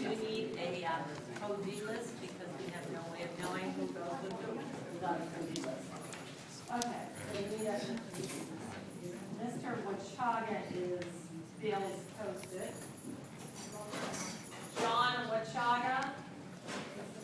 do need a code B list because we have no way of knowing who goes with who without a code B list. Okay, so we need a, Mr. Wachaga is Bill's posted. John Wachaga,